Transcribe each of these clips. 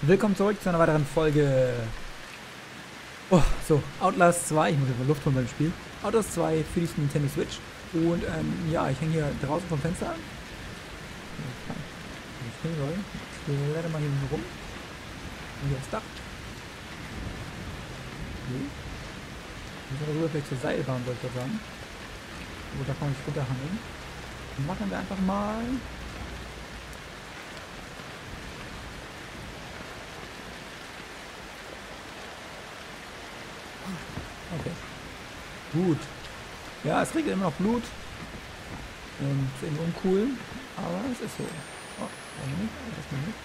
Willkommen zurück zu einer weiteren Folge. Oh, so, Outlast 2. Ich muss einfach Luft holen beim Spiel. Outlast 2 für die Nintendo Switch. Und ja, ich hänge hier draußen vom Fenster an. Ich werde mal hier rum. Und hier aufs Dach. Nee. Ich muss aber rüber vielleicht zur Seilbahn, wollte ich doch sagen. Wo da kann man nicht runterhangeln. Dann machen wir einfach mal. Okay. Gut. Ja, es regnet immer noch Blut. Ist irgendwie uncool. Aber es ist so. Oh, warum nicht? Das nicht.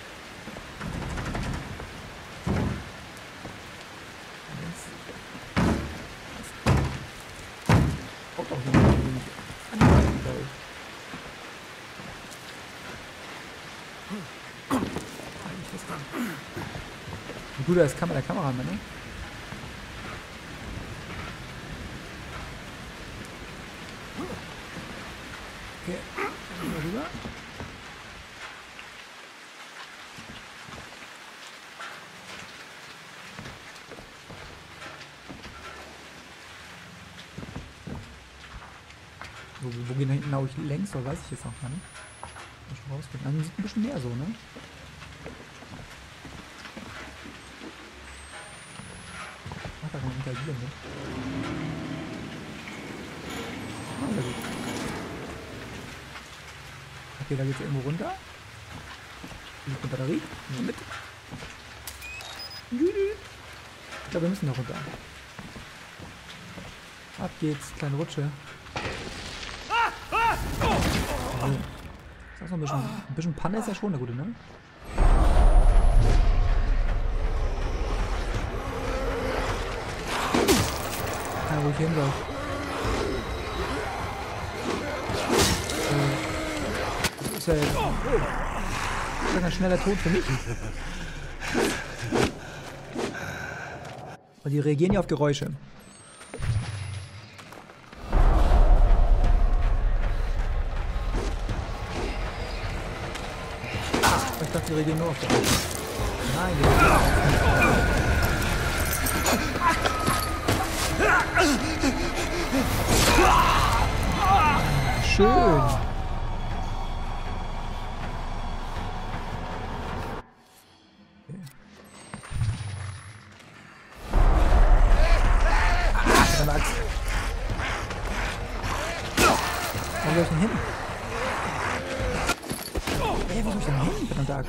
Kommt auch jemand angehalten, glaube ich. Wie gut er ist, der Kameramann, ne? Okay, dann mal rüber. Wo gehen da hinten glaube ich längs, oder weiß ich jetzt noch gar nicht. Muss schon rausfinden. Also sieht ein bisschen mehr so, ne? Ach, da kann man interagieren mit. Ah, sehr gut. Okay, da geht's irgendwo runter. Hier ist eine Batterie. Mit. Ich glaube, wir müssen da runter. Ab geht's, kleine Rutsche. Also, ist auch so ein bisschen Panne ist ja schon eine gute, ne? Ja, wo ich hin soll. Das ist ja jetzt ein schneller Tod für mich. Und die reagieren ja auf Geräusche. Ich dachte, die reagieren nur auf Geräusche. Nein, die reagieren auf Geräusche. Schön. Wo soll ich denn hin? Ey, wo soll ich denn hin? Verdammt Tag.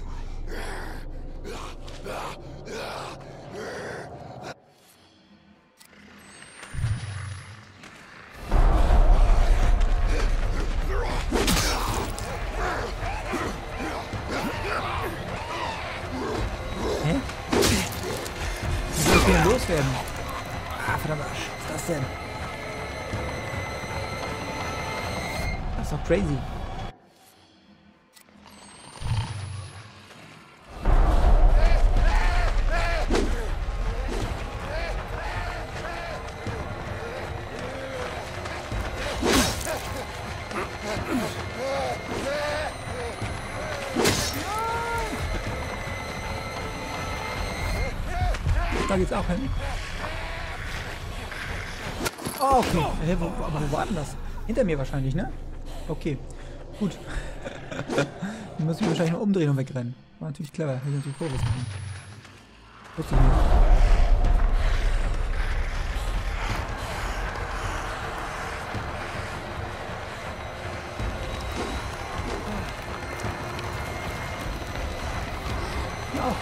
Hä? Wie soll ich denn loswerden? Ah, verdammt Arsch. Was ist das denn? Das ist doch crazy. Da geht's auch hin. Oh, okay. Hey, aber wo war denn das? Hinter mir wahrscheinlich, ne? Okay. Gut. Dann muss ich wahrscheinlich nur umdrehen und wegrennen. War natürlich clever. Hätte ich natürlich vorwissen können. Wusste ich nicht. Ja.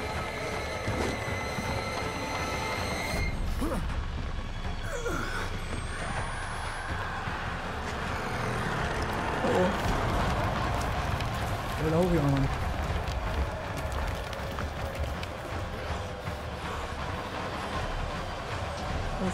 Oh. Ich will da hoch, junger Mann. Was?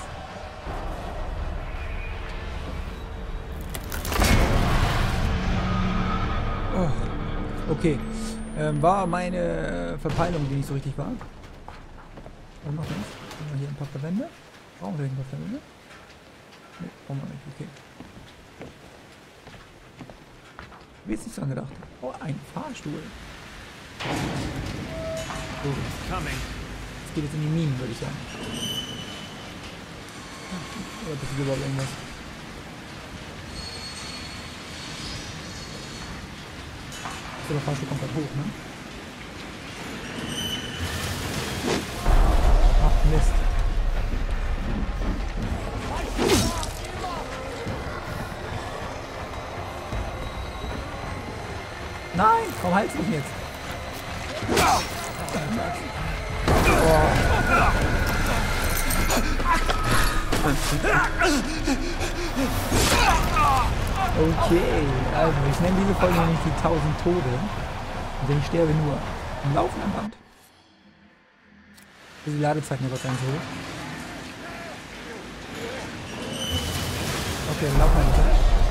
Oh. Okay. War meine Verpeilung, die nicht so richtig war. Was macht das? Haben wir hier ein paar Verbände? Brauchen wir ein paar Verbände? Ne, brauchen wir nicht. Okay. Wie ist nicht so angedacht? Oh, ein Fahrstuhl. So. Es geht jetzt in die Minen, würde ich sagen. Oder passiert überhaupt irgendwas? So, der Fahrstuhl kommt gerade hoch, ne? Ach, Mist. Nein, warum haltst du mich jetzt? Okay, also ich nenne diese Folge nämlich die 1000 Tode. Denn ich sterbe nur im laufenden Band. Die Ladezeit mir Gott sei Dank so hoch. Okay, wir laufen weiter.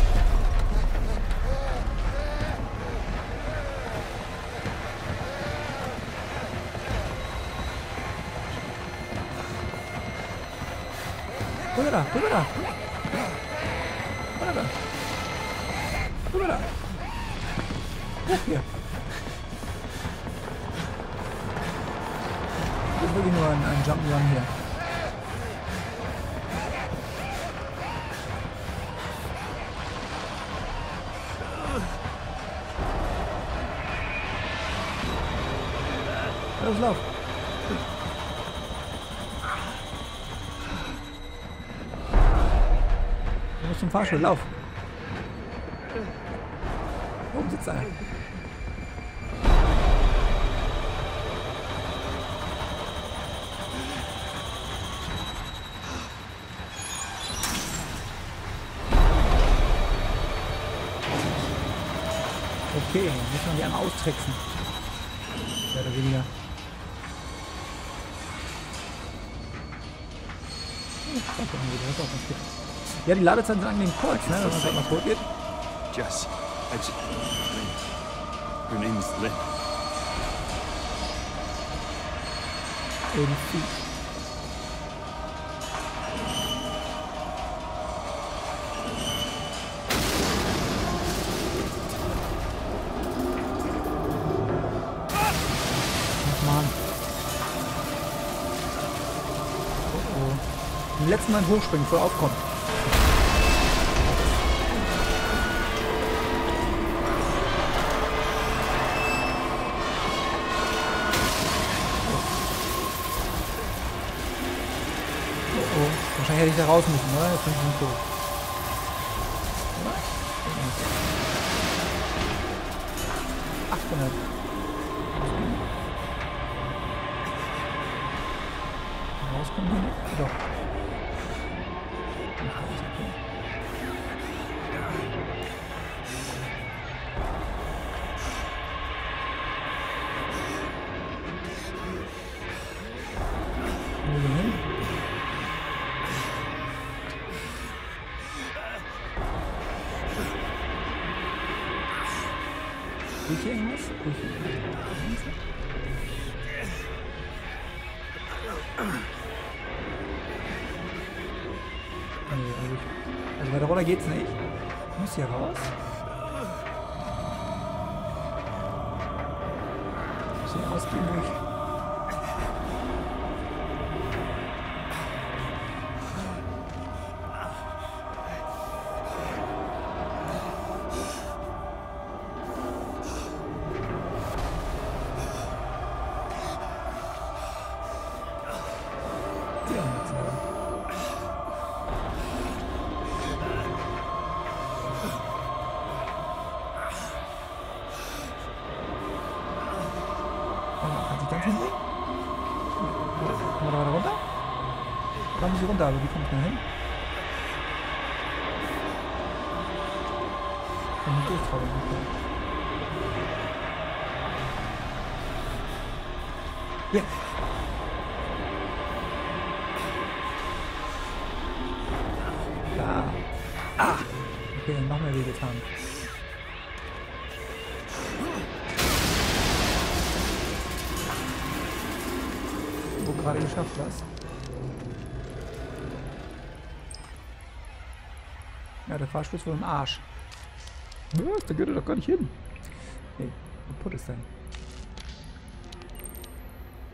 Rüber da, rüber da. Rüber da. Rüber da. Hoch hier. Das ist wirklich nur ein Jump'n'Run hier. Los, lauf. Du musst zum Fahrstuhl, lauf. Oben sitzt einer. Okay, muss man die einmal austricksen. Mehr oder weniger. Ja, die Ladezeiten sind angenehm kurz, ne, wenn man gerade mal tot geht. Jess, her name is Lynn. Irgendwie. Ach man. Im letzten Mal hochspringen, voll aufkommen. Oh, wahrscheinlich hätte ich da raus müssen, oder? Jetzt bin ich schon tot. Oder? 800. Rauskommen hier nicht? Doch. Sehe ich hier irgendwas? Nee, also weiter runter geht's nicht. Ich muss hier raus. Ich muss hier rausgehen durch. Ganz hinten? Kommen wir da weiter runter? Da muss ich runter, aber wie komme ich da hin? Ich kann nicht durchtrauen. Ja. Da. Ah! Okay, noch mehr weh getan. Gerade geschafft, was? Ja, der Fahrstuhl ist wohl im Arsch. Was? Da geht er doch gar nicht hin. Nee, kaputt ist denn.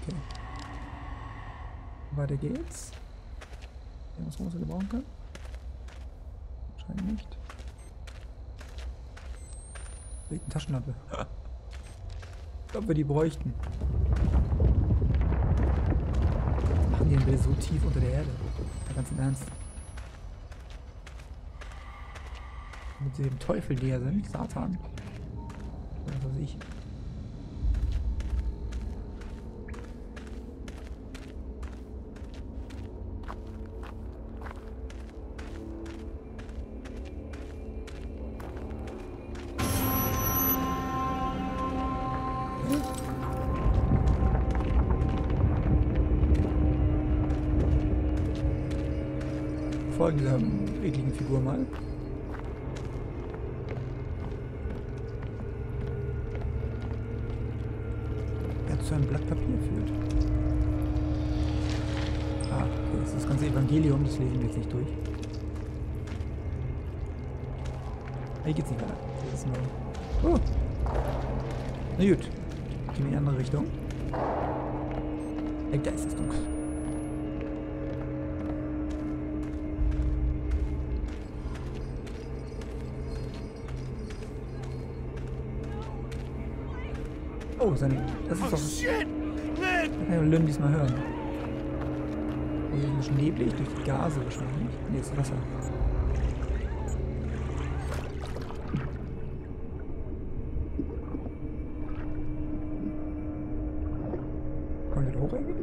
Okay. Weiter geht's. Irgendwas, was wir gebrauchen können? Wahrscheinlich nicht. Liegt eine Taschenlampe. Ich glaube, wir die bräuchten. Machen die denn bitte so tief unter der Erde? Ja, ganz im Ernst. Mit dem Teufel näher sind, Satan. Was weiß ich. Folgen dieser ekligen Figur mal. Der zu einem Blatt Papier führt. Ah, okay, das ist das ganze Evangelium, das lesen wir jetzt nicht durch. Hier geht's nicht weiter. Das ist nur... Oh! Na gut. Gehen wir in die andere Richtung. Ey, da ist es dunkel. Oh, das ist doch... Shit! Da kann ja Lynn diesmal hören. Oh, hier ist ein bisschen neblig, durch die Gase wahrscheinlich. Ne, ist Wasser. Kommen wir da hoch irgendwie?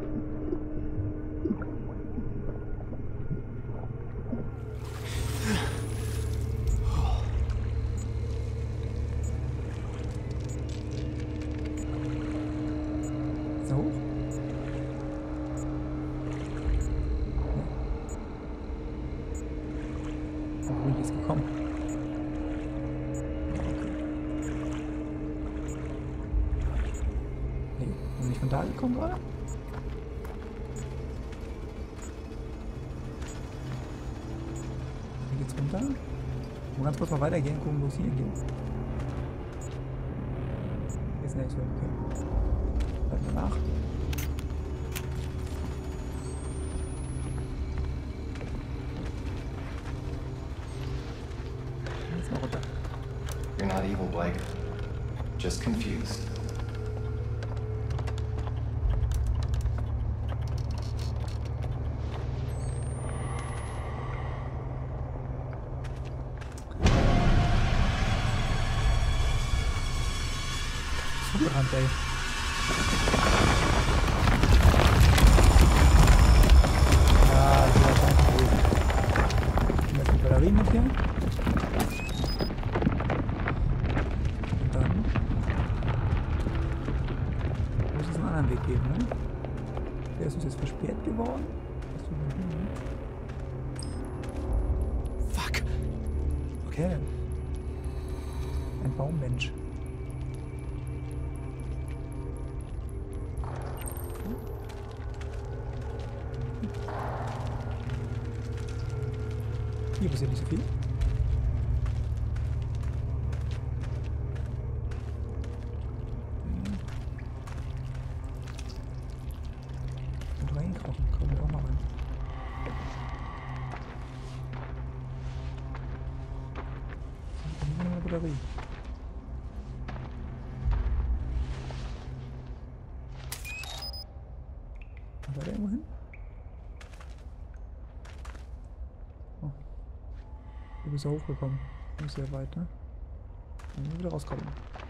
Ist er hoch? Oh, ruhig ist gekommen. Nee, sind wir nicht von da gekommen gerade? Hier geht's runter. Mal ganz kurz mal weitergehen, gucken, wo es hier geht. Hier ist nichts, okay. Bleiben wir nach. Jetzt mal runter. You're not evil, Blake. Just confused. Zugerannt, ey. Ja, das ist einfach gewesen. Nehmen wir jetzt die Batterien mit hier. Und dann muss es einen anderen Weg geben, ne? Der ist uns jetzt versperrt geworden. Was tun wir hier, ne? Fuck! Okay. Ein Baummensch. Hier passiert nicht so viel. Und reinkrochen. Kommen wir auch mal rein. Hier haben wir eine Batterie. War da irgendwo hin? Oh. Du bist ja hochgekommen. Nicht sehr weit, ne? Dann müssen wir wieder rauskommen.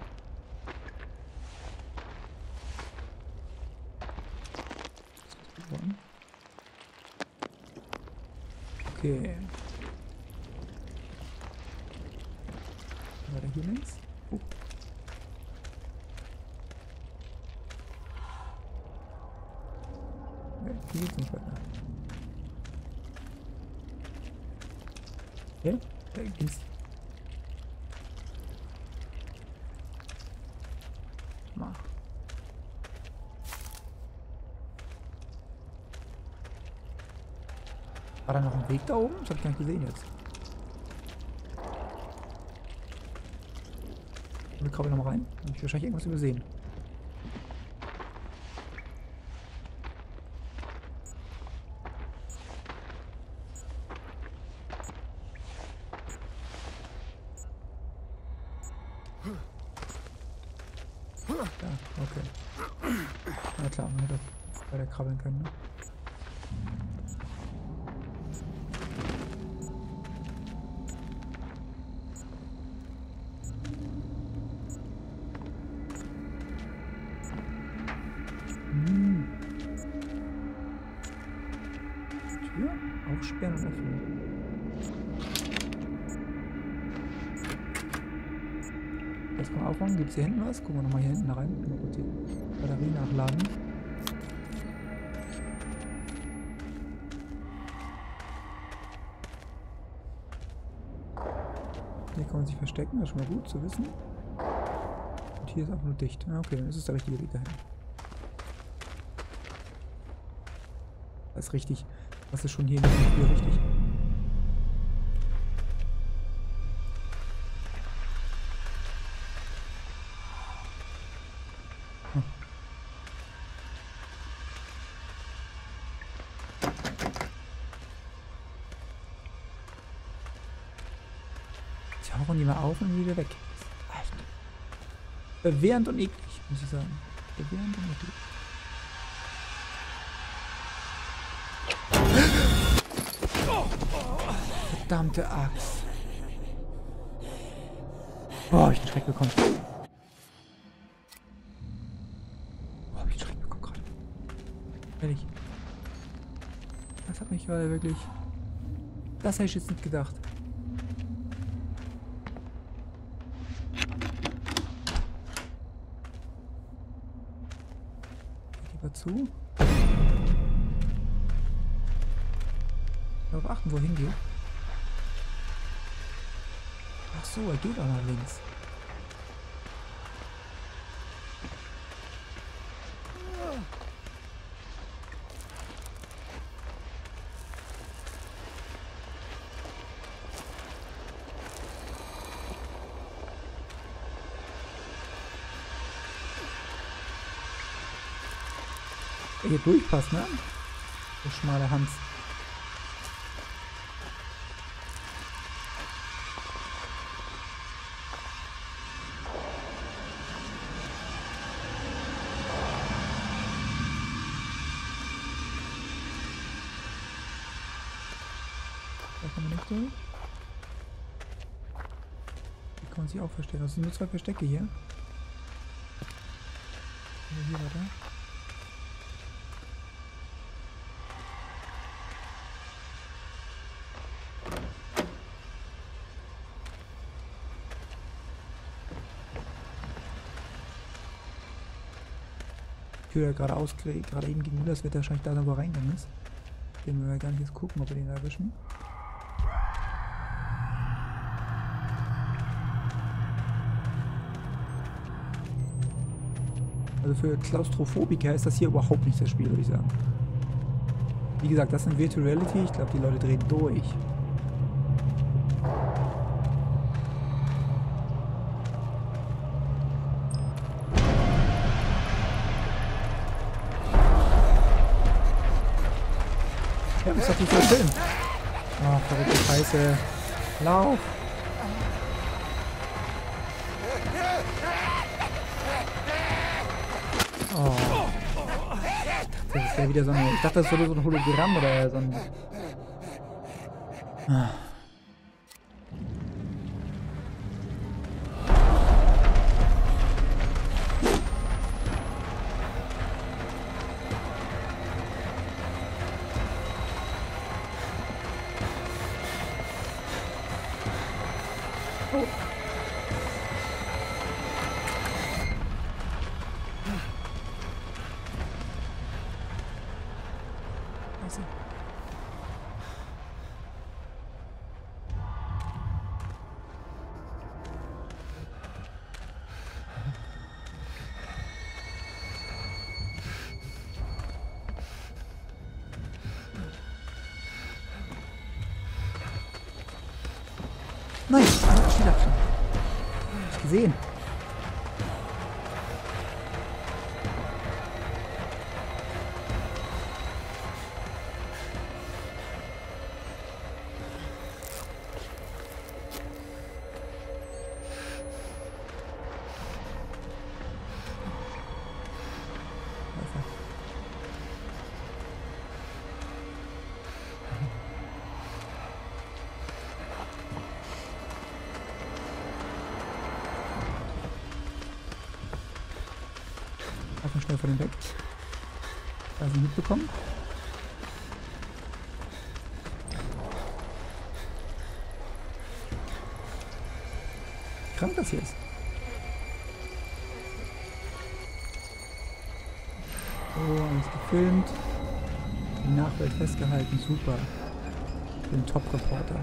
Okay. War der hier links? Oh. Nee, hier geht's nicht weiter. Okay, da ging's. Mal. War da noch ein Weg da oben? Das hab ich gar nicht gesehen jetzt. Wir krabbeln nochmal rein. Hab ich wahrscheinlich irgendwas übersehen. Okay. Na klar, man hätte auch weiter krabbeln können, ne? Tür aufsperren und öffnen. Das kann man aufmachen. Gibt es hier hinten was? Gucken wir nochmal hier hinten rein. Mal kurz die Batterie nachladen. Hier kann man sich verstecken. Das ist schon mal gut zu wissen. Und hier ist einfach nur dicht. Ah, okay, dann ist es der richtige Weg dahin. Das ist richtig. Das ist schon hier in diesem Spiel richtig. Tauchen die mal auf und wieder weg. Echt. Bewährend und eklig, muss ich sagen. Bewährend und eklig. Verdammte Axt. Boah, hab ich einen Schreck bekommen. Boah, hab ich einen Schreck bekommen gerade. Ehrlich. Das hat mich gerade wirklich... Das hätte ich jetzt nicht gedacht. Lieber zu. Darauf achten, wo er hingeht. Ach so, er geht auch nach links. Er hier durchpasst, ne? Der schmale Hans. Da kann man nicht durch. Hier kann man sich auch verstecken. Also sind nur 2 Verstecke hier. Hier weiter. Tür geradeaus, gerade eben gegenüber, das wird wahrscheinlich da, wo er reingegangen ist. Den wir gar nicht jetzt gucken, ob wir den erwischen. Also für Klaustrophobiker ist das hier überhaupt nicht das Spiel, würde ich sagen. Wie gesagt, das ist Virtual Reality. Ich glaube, die Leute drehen durch. Ja, das ist doch nicht so schön. Oh, verrückte Scheiße. Lauf! Oh. Ich dachte, das wäre wieder so eine... Ich dachte, das würde so ein Hologramm oder so ein... Ah. Oh. Scheiße. Nein, steht da schon. Hab ich gesehen. schnell von dem weg. Da sie mitbekommen. Wie krank das hier ist. Oh, alles gefilmt. Die Nachwelt festgehalten. Super. Für den Top-Reporter.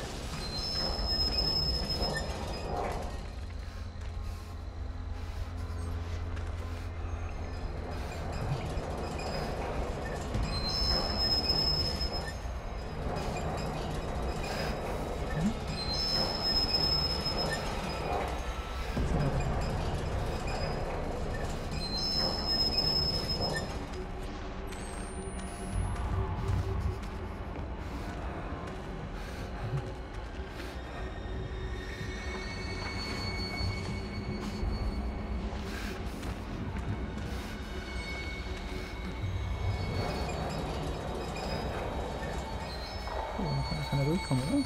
Kann er durchkommen, oder?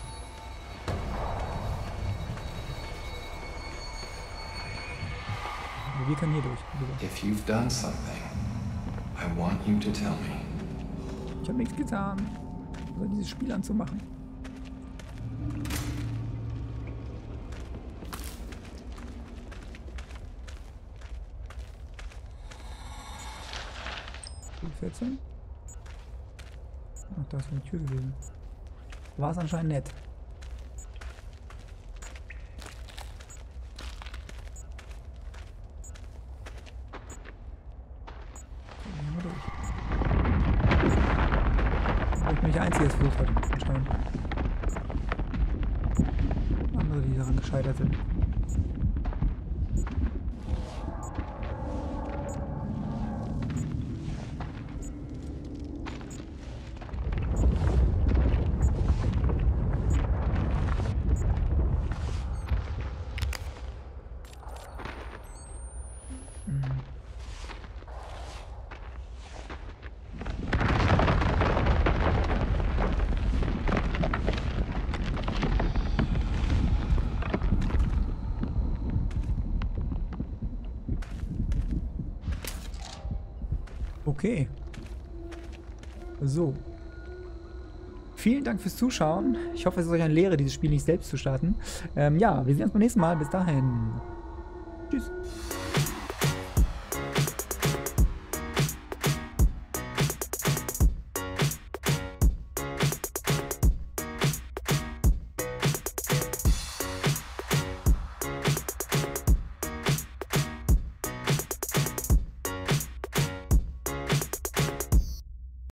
Wir können hier durch. If you've done something, I want you to tell me. Ich habe nichts getan. Nur dieses Spiel anzumachen. Gut, 14. Ach, da ist eine Tür gewesen. War es anscheinend nett. Ich bin nicht der Einzige, der es versucht hat, anscheinend. Andere, die daran gescheitert sind. Okay. So. Vielen Dank fürs Zuschauen. Ich hoffe, es ist euch eine Lehre, dieses Spiel nicht selbst zu starten. Ja, wir sehen uns beim nächsten Mal. Bis dahin. Tschüss.